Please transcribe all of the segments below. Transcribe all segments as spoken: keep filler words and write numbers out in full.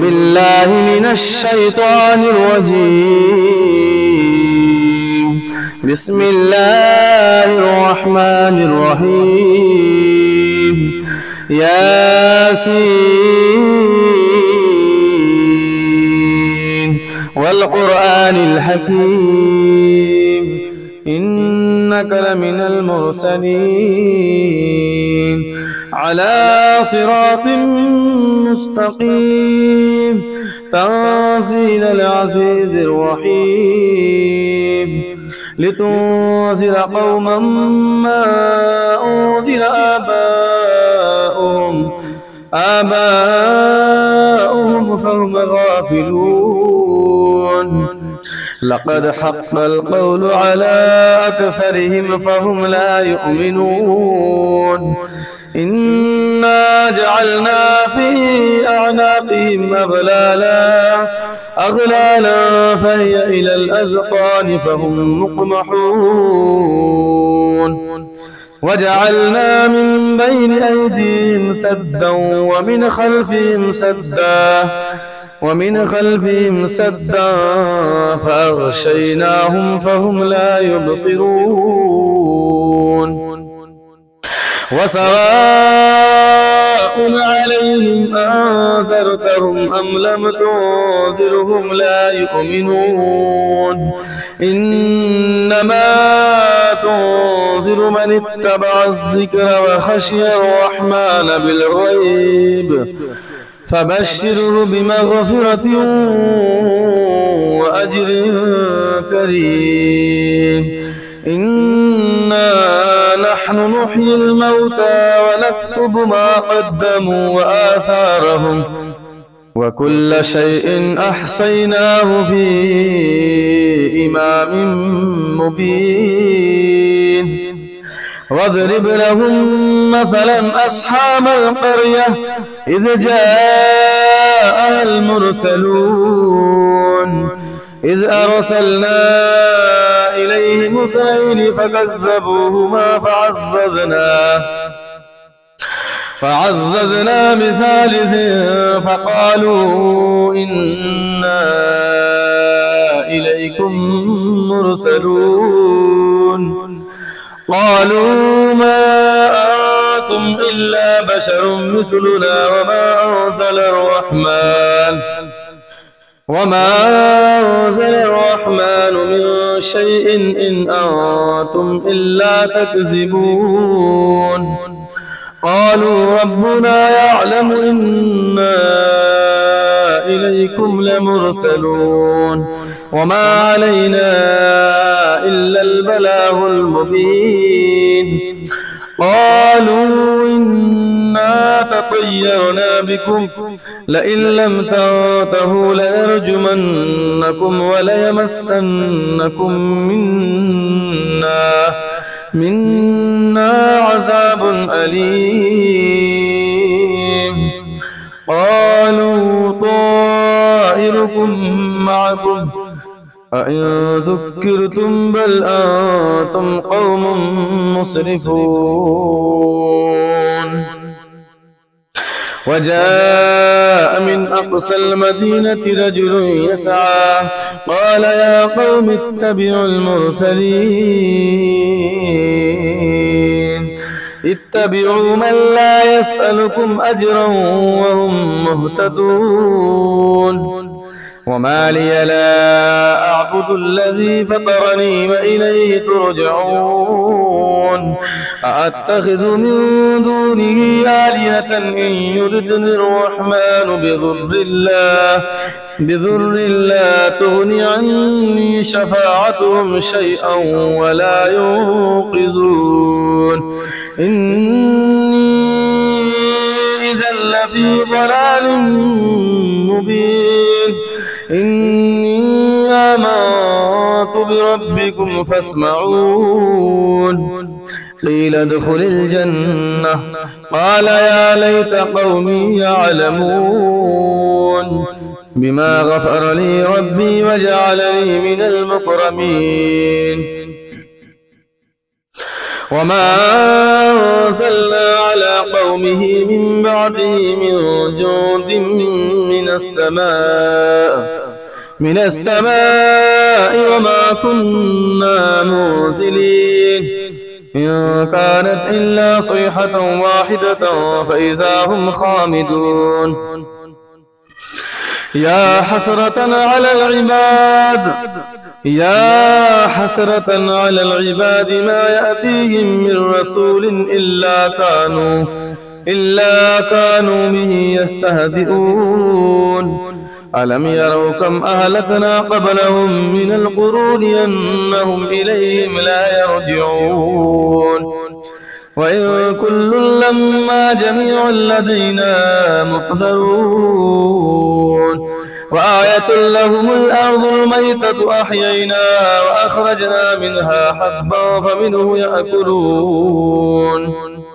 بالله من الشيطان الرجيم. بسم الله الرحمن الرحيم. ياسين والقرآن الحكيم إنك لمن المرسلين على صراط مستقيم تنزيل العزيز الرحيم لتنذر قوما ما أنذر آباؤهم آباؤهم فهم غافلون لقد حق القول على أكثرهم فهم لا يؤمنون إنا جعلنا في أعناقهم أغلالا أغلالا فهي إلى الأذقان فهم مقمحون وجعلنا من بين أيديهم سدا ومن خلفهم سدا ومن خلفهم سدا فأغشيناهم فهم لا يبصرون وسواء عليهم أنذرتهم أم لم تنذرهم لا يؤمنون إنما تنذر من اتبع الذكر وخشي الرحمن بالغيب فبشره بمغفرة وأجر كريم إنا نحن نحيي الموتى ونكتب ما قدموا وآثارهم وكل شيء أحصيناه في إمام مبين واضرب لهم مثلا أصحاب القرية إذ جاء المرسلون إذ أرسلنا إليهم اثنين فكذبوهما فعززنا فعززنا بثالث فقالوا إنا إليكم مرسلون قالوا ما أنتم إلا بشر مثلنا وما أنزل الرحمن وما أنزل الرحمن من شيء إن أنتم إلا تكذبون قالوا ربنا يعلم إنا إليكم لمرسلون وما علينا إلا البلاغ المبين قالوا إنا تطيرنا بكم لئن لم تنتهوا ليرجمنكم وليمسنكم منا منا عذاب أليم قالوا طائركم معكم أئن ذكرتم بل أنتم قوم مسرفون وجاء من أقصى المدينة رجل يسعى قال يا قوم اتبعوا المرسلين اتبعوا من لا يسألكم أجرا وهم مهتدون وما لي لا أعبد الذي فطرني وإليه ترجعون أأتخذ من دونه آلهة إن يردني الرحمن بضر الله بضر لا تغني عني شفاعتهم شيئا ولا ينقذون إني إذا لفي ضلال مبين إني آمنت بربكم فاسمعون قيل ادخل الجنة قال يا ليت قومي يعلمون بما غفر لي ربي وجعلني من المكرمين وما أرسلنا على قومه من بعده من جند من السماء من السماء وما كنا منزلين إن كانت إلا صيحة واحدة فإذا هم خامدون يا حسرة على العباد يا حسرة على العباد ما يأتيهم من رسول إلا كانوا إلا كانوا به يستهزئون ألم يروا كم أهلكنا قبلهم من القرون أنهم إليهم لا يرجعون وإن كل لما جميع لدينا محضرون وآية لهم الأرض الميتة أحييناها وأخرجنا منها حبا فمنه يأكلون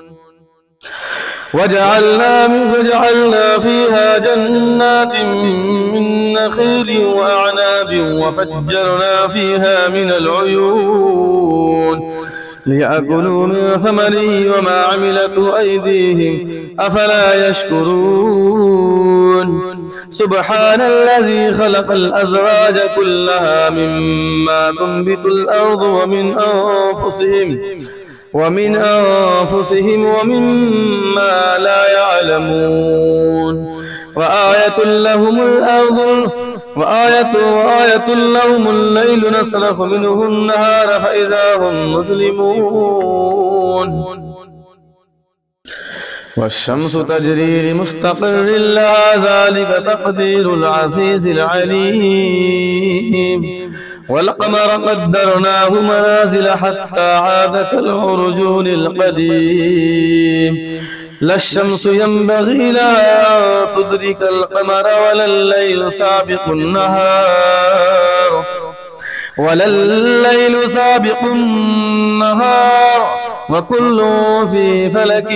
وجعلنا من فجعلنا فيها جنات من نخيل وأعناب وفجرنا فيها من العيون ليأكلوا من ثمره وما عملته أيديهم أفلا يشكرون سبحان الذي خلق الأزواج كلها مما تنبت الأرض ومن أنفسهم ومن أنفسهم ومما لا يعلمون وآية لهم الأرض وآية, وآية لهم الليل نسلخ منه النهار فإذا هم مسلمون والشمس تجري لمستقر لها ذلك تقدير العزيز العليم والقمر قدرناه منازل حتى عاد كالعرجون القديم لا الشمس ينبغي لها أن تدرك القمر ولا الليل سابق النهار ولا الليل سابق النهار وكل في فلك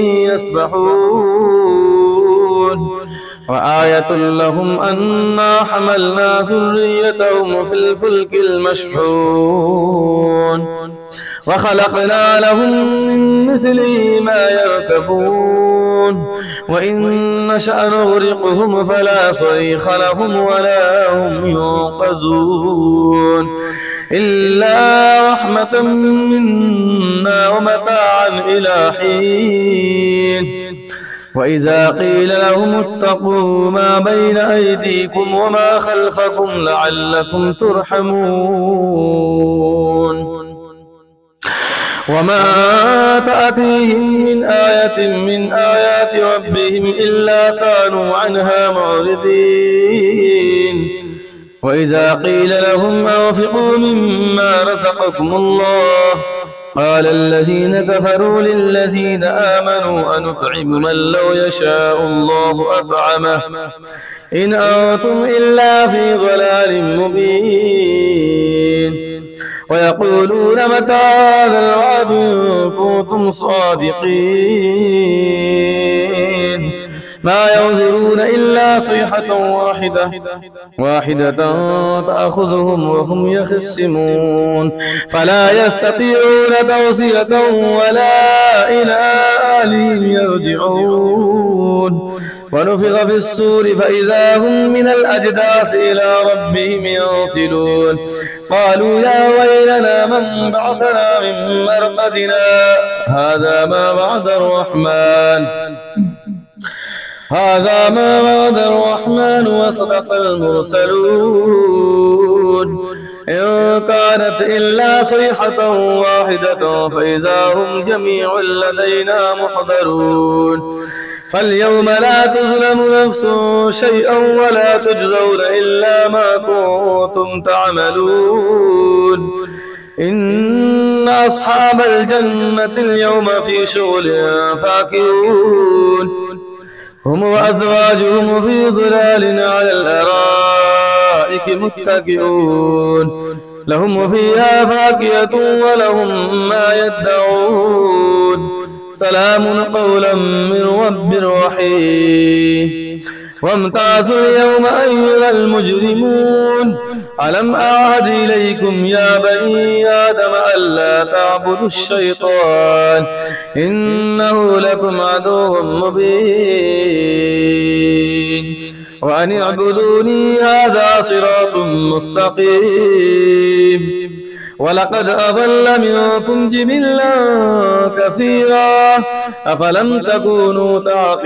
يسبحون وآية لهم أنا حملنا ذريتهم في الفلك المشحون وخلقنا لهم من مثله ما يركبون وإن نشأ نغرقهم فلا صريخ لهم ولا هم ينقذون إلا رحمة منا ومتاعا إلى حين وإذا قيل لهم اتقوا ما بين أيديكم وما خلفكم لعلكم ترحمون وما تأتيهم من آية من آيات ربهم إلا كانوا عنها معرضين وإذا قيل لهم أنفقوا مما رزقكم الله قال الذين كفروا للذين آمنوا أنطعم من لو يشاء الله أطعمه إن أنتم إلا في ضلال مبين ويقولون متى هذا الوعد إن كنتم صادقين ما ينظرون إلا صيحة واحدة واحدة تأخذهم وهم يخصمون فلا يستطيعون توصية ولا إلى أهلهم يرجعون ونفخ في الصور فإذا هم من الأجداث إلى ربهم ينسلون قالوا يا ويلنا من بعثنا من مرقدنا هذا ما وعد الرحمن هذا ما وعد الرحمن وصدق المرسلون إن كانت إلا صيحة واحدة فإذا هم جميع لدينا محضرون فاليوم لا تظلم نفس شيئا ولا تجزون إلا ما كنتم تعملون إن أصحاب الجنة اليوم في شغل فاكهون هم وأزواجهم في ظلال على الأرائك متكئون لهم فيها فاكهة ولهم ما يدعون سلام قولا من رب رحيم وامتازوا اليوم أيها المجرمون ألم أعهد إليكم يا بني آدم ألا تعبدوا الشيطان إنه لكم عدو مبين وأن اعبدوني هذا صراط مستقيم ولقد أضل منكم جبلا كثيرا أفلم تكونوا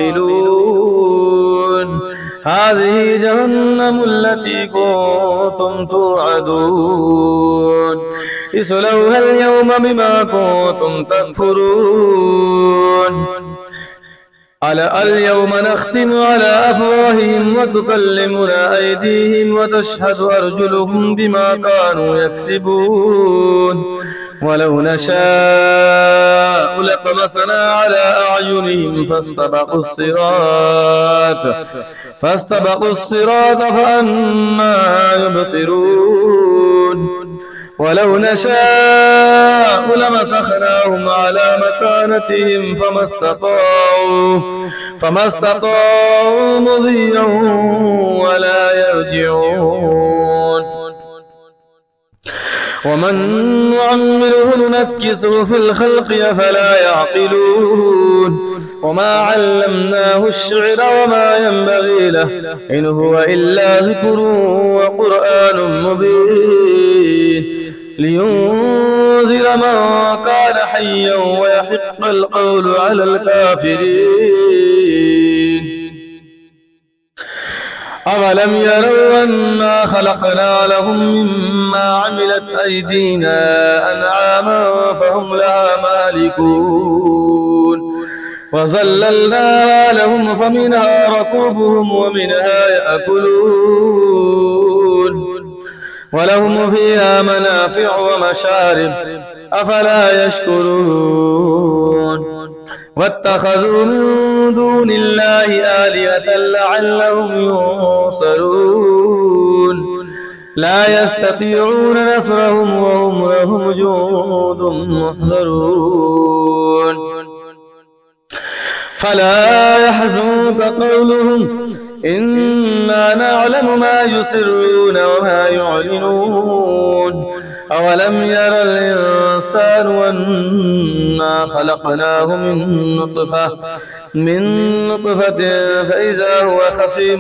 تعقلون هذه جهنم التي كنتم توعدون اصلوها اليوم بما كنتم تكفرون اليوم نختم على أفواههم وتكلمنا أيديهم وتشهد أرجلهم بما كانوا يكسبون ولو نشاء لطمسنا على أعينهم فاستبقوا الصراط فاستبقوا الصراط فأنى يبصرون ولو نشاء لمسخناهم على مكانتهم فما استطاعوا فما استطاعوا مضيا ولا يرجعون ومن نعمره ننكسه في الخلق أفلا يعقلون وما علمناه الشعر وما ينبغي له إن هو إلا ذكر وقرآن مبين لينذر من كان حيا ويحق القول على الكافرين أولم يروا أنا خلقنا لهم مما عملت أيدينا أنعاما فهم لها مالكون وظللنا لهم فمنها ركوبهم ومنها يأكلون ولهم فيها منافع ومشارب أفلا يشكرون واتخذوا من دون الله آلهة لعلهم ينصرون لا يستطيعون نصرهم وهم لهم جند محضرون فلا يحزنك قولهم إنا نعلم ما يسرون وما يعلنون أولم ير الإنسان أنا خلقناه من نطفة من نطفة فإذا هو خصيم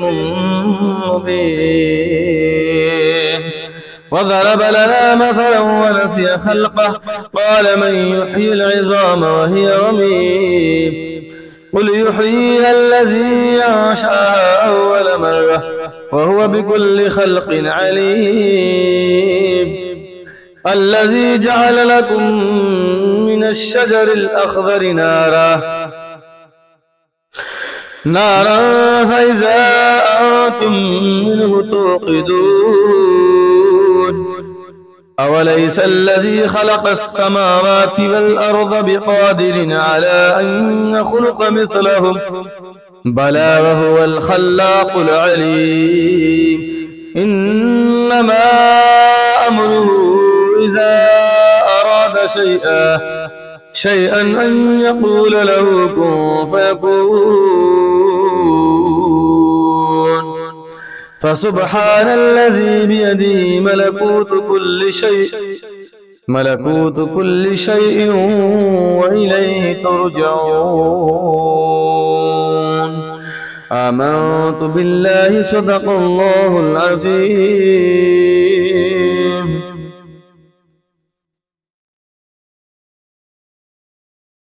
مبين وضرب لنا مثلا ونسي خلقه قال من يحيي العظام وهي رميم قل يحييها الذي أنشأها أول مرة وهو بكل خلق عليم الذي جعل لكم من الشجر الأخضر نارا نارا فإذا أنتم منه توقدون أوليس الذي خلق السماوات والأرض بقادر على أن يخلق مثلهم بلى وهو الخلاق العليم إنما أمره إذا أراد شيئا شيئا أن يقول له كن فيكون فسبحان الذي بيده ملكوت كل شيء ملكوت كل شيء وإليه ترجعون آمنت بالله صدق الله العظيم.